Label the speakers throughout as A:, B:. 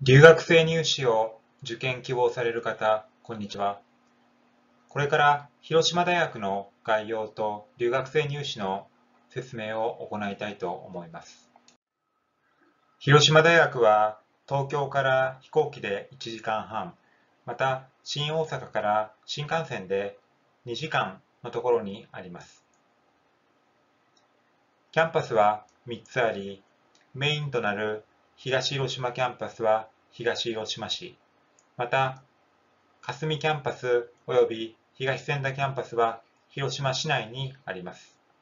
A: 留学生入試を受験希望される方、こんにちは。これから広島大学の概要と留学生入試の説明を行いたいと思います。広島大学は東京から飛行機で1時間半、また新大阪から新幹線で2時間のところにあります。キャンパスは3つあり、メインとなる東広島キャンパスは東広島市、また霞キャンパスおよび東千田キャンパスは広島市内にあります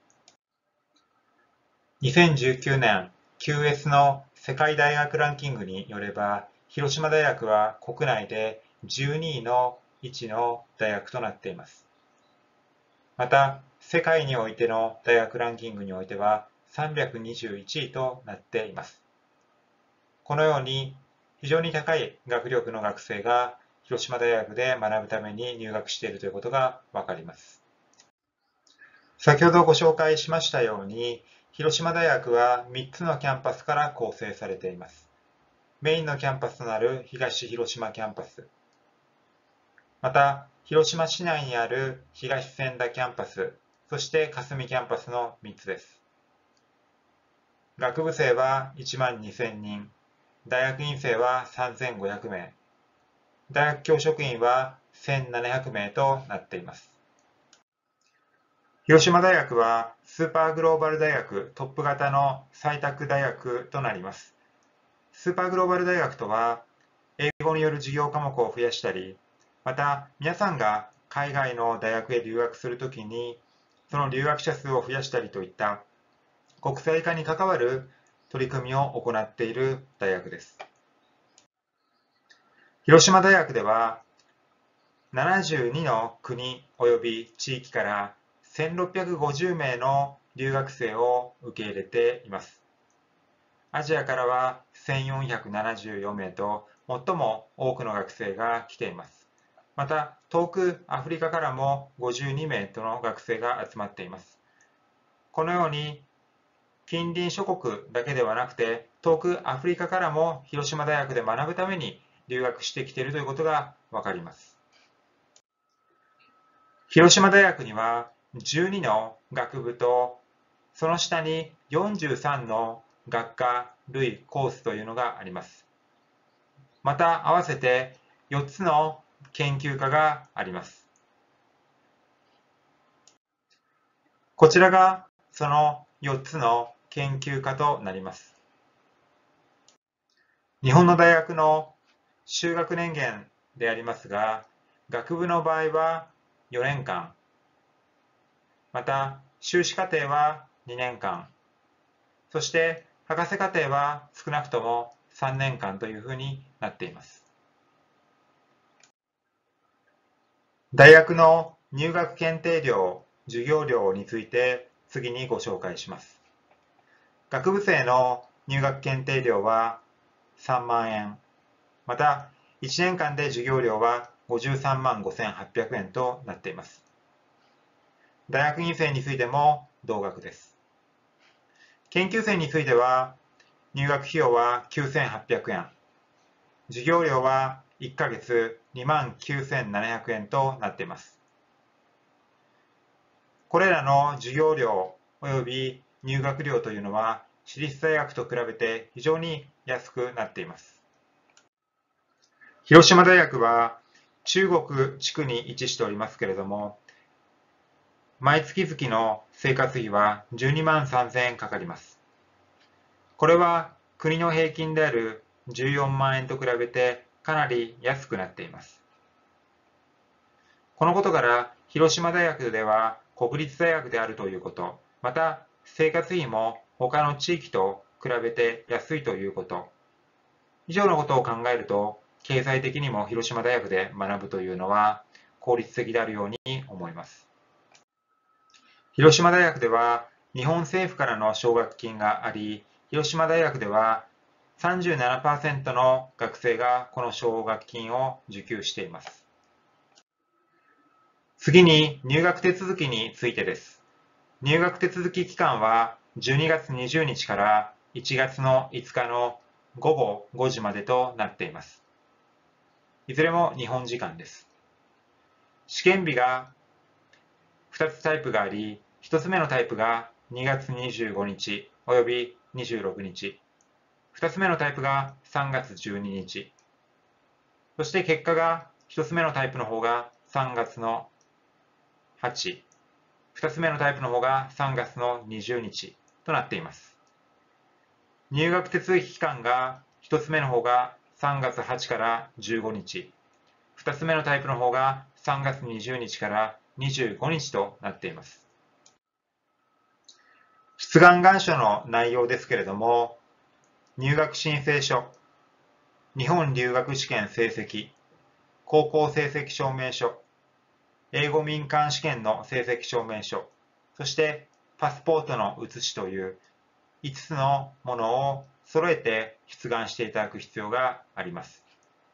A: 。2019年 QS の世界大学ランキングによれば、広島大学は国内で12位の位置の大学となっています。また、世界においての大学ランキングにおいては321位となっています。このように非常に高い学力の学生が広島大学で学ぶために入学しているということがわかります。先ほどご紹介しましたように、広島大学は3つのキャンパスから構成されています。メインのキャンパスとなる東広島キャンパス、また広島市内にある東千田キャンパス、そして霞キャンパスの3つです。学部生は1万2000人、大学院生は3500名、大学教職員は1700名となっています。広島大学はスーパーグローバル大学トップ型の採択大学となります。スーパーグローバル大学とは、英語による授業科目を増やしたり、また皆さんが海外の大学へ留学するときに、その留学者数を増やしたりといった国際化に関わる取り組みを行っている大学です。広島大学では、72の国及び地域から1650名の留学生を受け入れています。アジアからは1474名と最も多くの学生が来ています。また、遠くアフリカからも52名との学生が集まっています。このように近隣諸国だけではなくて、遠くアフリカからも広島大学で学ぶために留学してきているということがわかります。広島大学には12の学部と、その下に43の学科類コースというのがあります。また合わせて4つの研究科があります。こちらがその4つの研究科となります。日本の大学の修学年限でありますが、学部の場合は4年間、また修士課程は2年間、そして博士課程は少なくとも3年間というふうになっています。大学の入学検定料、授業料について次にご紹介します。学部生の入学検定料は3万円、また1年間で授業料は53万5800円となっています。大学院生についても同額です。研究生については入学費用は9800円、授業料は1ヶ月2万9700円となっています。これらの授業料及び入学料というのは私立大学と比べて非常に安くなっています。広島大学は中国地区に位置しておりますけれども、毎月々の生活費は12万3000円かかります。これは国の平均である14万円と比べてかなり安くなっています。このことから広島大学では国立大学であるということ、また生活費も他の地域と比べて安いということ、以上のことを考えると、経済的にも広島大学で学ぶというのは効率的であるように思います。広島大学では日本政府からの奨学金があり、広島大学では 37% の学生がこの奨学金を受給しています。次に入学手続きについてです。入学手続き期間は12月20日から1月の5日の午後5時までとなっています。いずれも日本時間です。試験日が2つタイプがあり、1つ目のタイプが2月25日および26日、2つ目のタイプが3月12日、そして結果が1つ目のタイプの方が3月の8、2つ目のタイプの方が3月の20日となっています。入学手続き期間が1つ目の方が3月8から15日、2つ目のタイプの方が3月20日から25日となっています。出願願書の内容ですけれども、入学申請書、日本留学試験成績、高校成績証明書、英語民間試験の成績証明書、そしてパスポートの写しという5つのものを揃えて出願していただく必要があります。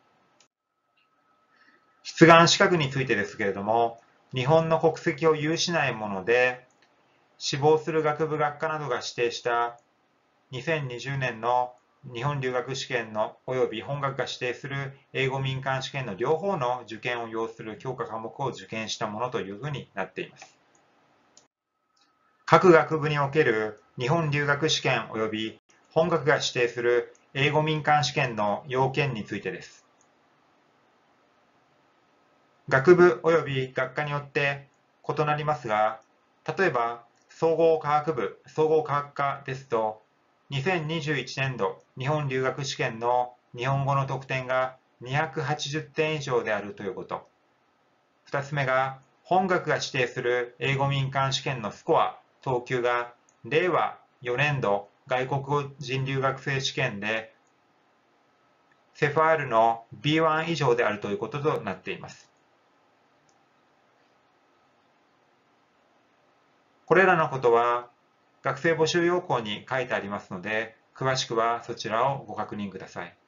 A: 出願資格についてですけれども、日本の国籍を有しないもので、志望する学部学科などが指定した2020年の日本留学試験の及び本学が指定する英語民間試験の両方の受験を要する教科科目を受験したものというふうになっています。各学部における日本留学試験及び本学が指定する英語民間試験の要件についてです。学部及び学科によって異なりますが、例えば総合科学部、総合科学科ですと、2021年度日本留学試験の日本語の得点が280点以上であるということ。2つ目が、本学が指定する英語民間試験のスコア、等級が令和4年度外国人留学生試験でセファールの B1 以上であるということとなっています。これらのことは学生募集要項に書いてありますので、詳しくはそちらをご確認ください。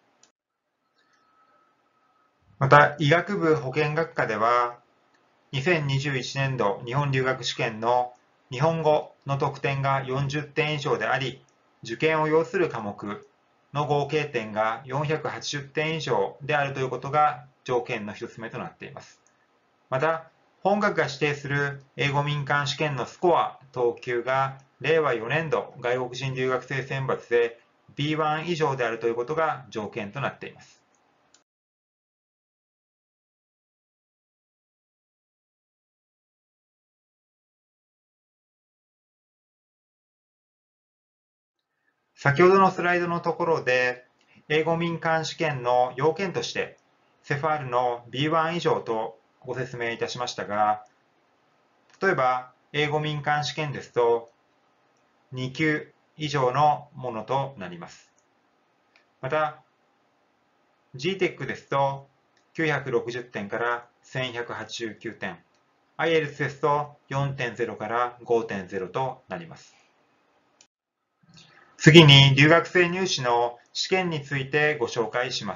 A: また、医学部保健学科では、2021年度日本留学試験の日本語の得点が40点以上であり、受験を要する科目の合計点が480点以上であるということが条件の一つ目となっています。また、本学が指定する英語民間試験のスコア、等級が令和4年度外国人留学生選抜で B1 以上であるということが条件となっています。先ほどのスライドのところで、英語民間試験の要件として、セファールの B1 以上とご説明いたしましたが、例えば、英語民間試験ですと、2級以上のものとなります。また、GTEC ですと、960点から1189点、IELTS ですと 4.0 から5.0 となります。次に留学生入試の試験についてご紹介します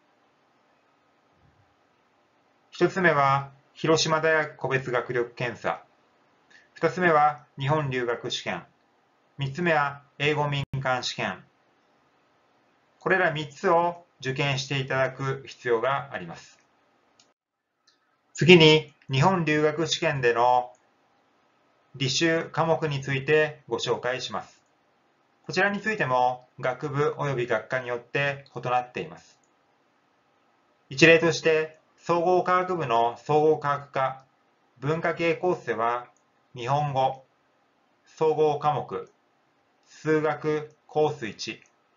A: 。1つ目は広島大学個別学力検査。2つ目は日本留学試験。3つ目は英語民間試験。これら3つを受験していただく必要があります。次に日本留学試験での履修科目についてご紹介します。こちらについても学部及び学科によって異なっています。一例として、総合科学部の総合科学科、文化系コースでは、日本語、総合科目、数学コース1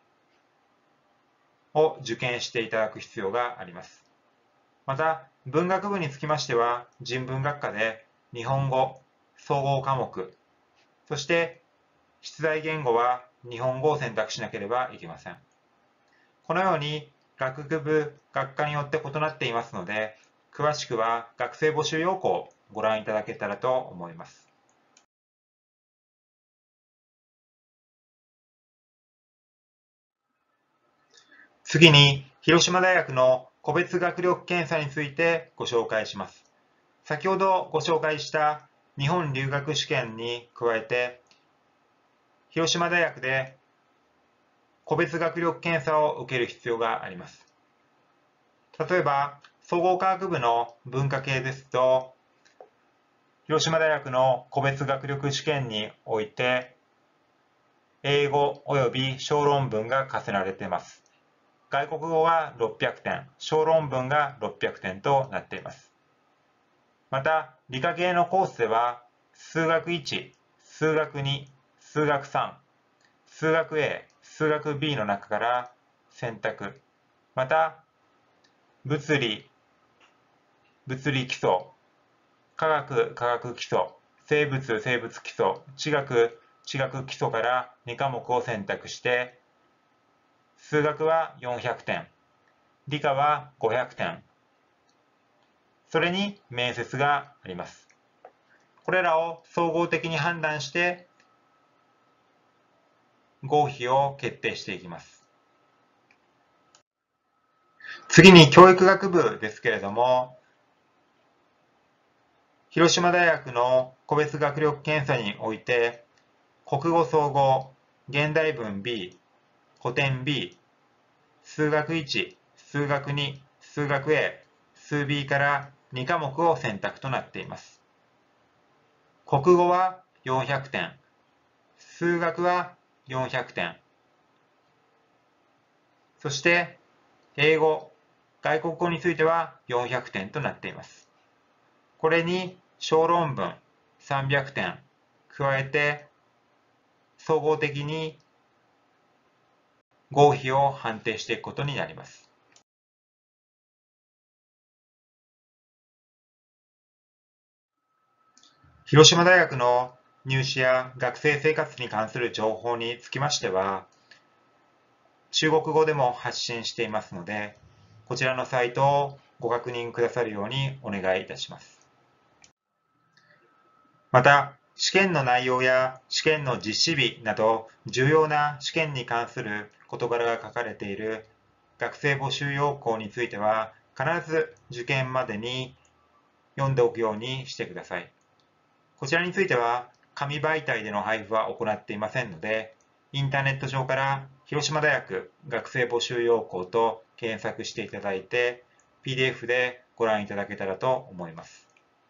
A: を受験していただく必要があります。また、文学部につきましては、人文学科で日本語、総合科目、そして出題言語は日本語を選択しなければいけません。このように学部、学科によって異なっていますので、詳しくは学生募集要項をご覧いただけたらと思います。次に、広島大学の個別学力検査についてご紹介します。先ほどご紹介した日本留学試験に加えて、広島大学で個別学力検査を受ける必要があります。例えば、総合科学部の文化系ですと、広島大学の個別学力試験において、英語及び小論文が課せられています。外国語が600点、小論文が600点となっています。また、理科系のコースでは、数学1、数学2、数学3、数学 A、数学 B の中から選択、また、物理基礎、科学基礎、生物基礎、地学基礎から2科目を選択して、数学は400点、理科は500点、それに面接があります。これらを総合的に判断して、合否を決定していきます。次に教育学部ですけれども、広島大学の個別学力検査において、国語総合、現代文 B、古典 B、数学1、数学2、数学 A、数 B から2科目を選択となっています。国語は400点、数学は400点、そして英語、外国語については400点となっています。これに小論文300点加えて、総合的に合否を判定していくことになります。広島大学の入試や学生生活に関する情報につきましては、中国語でも発信していますので、こちらのサイトをご確認くださるようにお願いいたします。また、試験の内容や試験の実施日など重要な試験に関する事柄が書かれている学生募集要項については、必ず受験までに読んでおくようにしてください。こちらについては、紙媒体での配布は行っていませんので、インターネット上から広島大学学生募集要項と検索していただいて、PDF でご覧いただけたらと思います。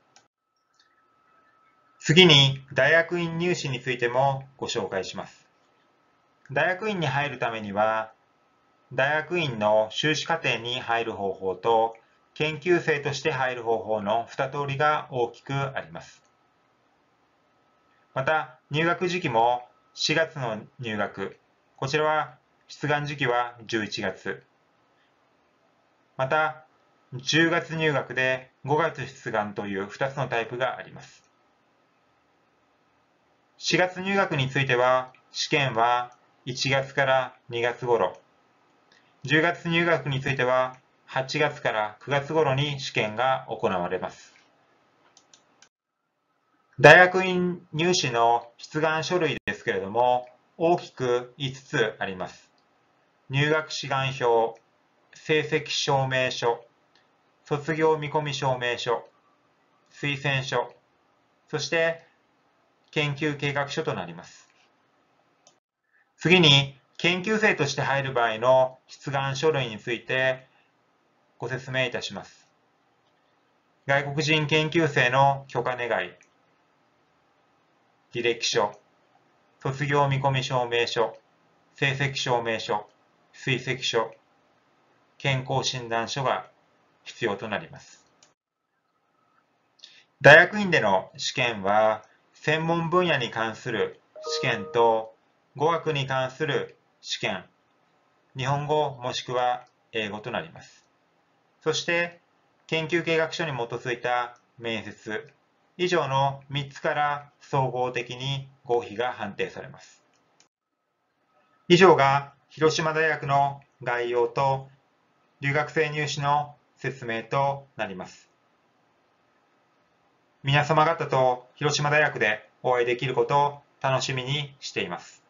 A: 次に、大学院入試についてもご紹介します。大学院に入るためには、大学院の修士課程に入る方法と、研究生として入る方法の2通りが大きくあります。また、入学時期も4月の入学、こちらは出願時期は11月。また、10月入学で5月出願という2つのタイプがあります。4月入学については、試験は1月から2月頃。10月入学については、8月から9月頃に試験が行われます。大学院入試の出願書類ですけれども、大きく5つあります。入学志願票、成績証明書、卒業見込み証明書、推薦書、そして研究計画書となります。次に、研究生として入る場合の出願書類についてご説明いたします。外国人研究生の許可願い、履歴書、卒業見込み証明書、成績証明書、追跡書、健康診断書が必要となります。大学院での試験は、専門分野に関する試験と語学に関する試験、日本語もしくは英語となります。そして、研究計画書に基づいた面接、以上の3つから総合的に合否が判定されます。以上が広島大学の概要と留学生入試の説明となります。皆様方と広島大学でお会いできることを楽しみにしています。